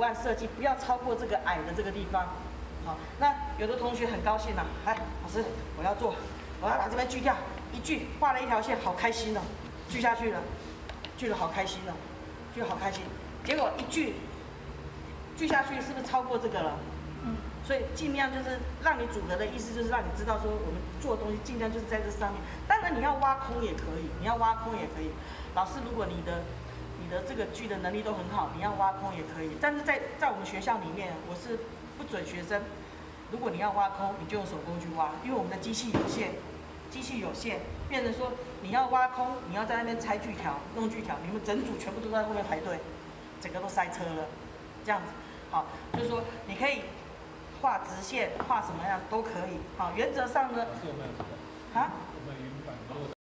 案设计不要超过这个矮的这个地方。好，那有的同学很高兴了，来，老师，我要把这边锯掉，一锯画了一条线，好开心哦，锯下去了，锯了好开心哦，锯好开心，结果一锯下去是不是超过这个了？所以尽量就是让你组合的意思，就是让你知道说我们做的东西尽量就是在这上面。当然你要挖空也可以，老师，如果你的这个锯的能力都很好，你要挖空也可以。但是在我们学校里面，我是不准学生，如果你要挖空，你就用手工去挖，因为我们的机器有限，变成说你要挖空，你要在那边拆锯条、弄锯条，你们整组全部都在后面排队，整个都塞车了，这样子。好，就是说你可以画直线，画什么样都可以。好，原则上呢，啊。